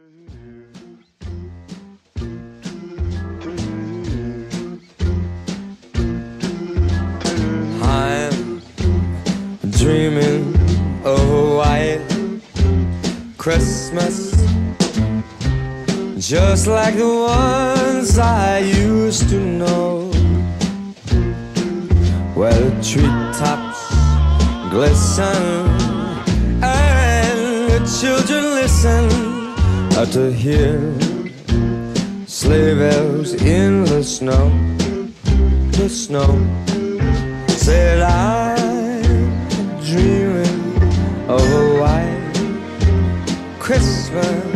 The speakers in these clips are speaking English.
I'm dreaming of a white Christmas, just like the ones I used to know, where the treetops glisten and the children listen to hear sleigh bells in the snow. The snow said I'm dreaming of a white Christmas,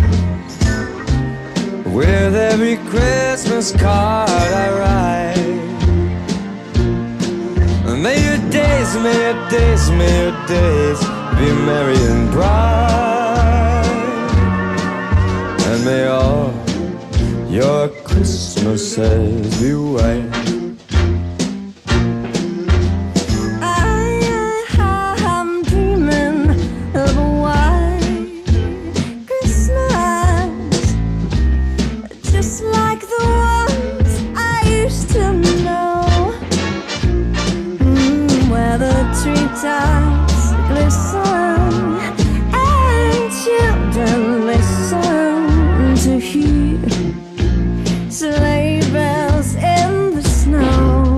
with every Christmas card I write. May your days, may your days, may your days be merry and bright, and may all your Christmases be white. I'm dreaming of a white Christmas, just like the ones I used to know, where the treetops glisten and children listen to hear sleigh bells in the snow.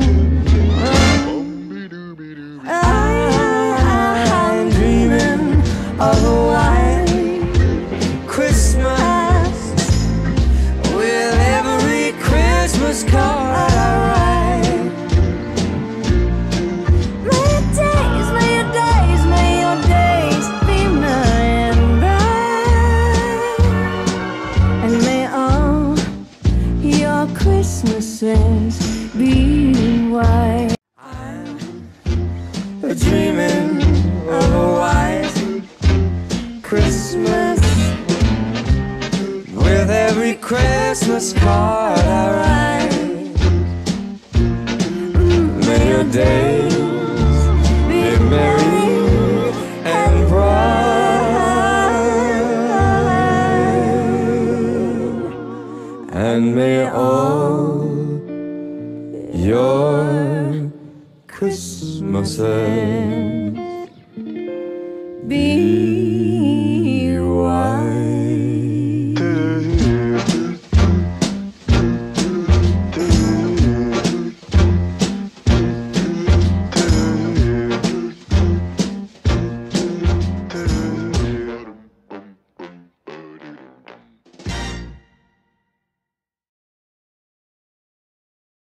I'm dreaming of a white Christmas, with every Christmas card I write. May your days, may your days, may your days be merry and bright, and may all your Christmases be white. I'm dreaming of a white Christmas, With every Christmas card I write. May your days be merry and bright, and may all your Christmases be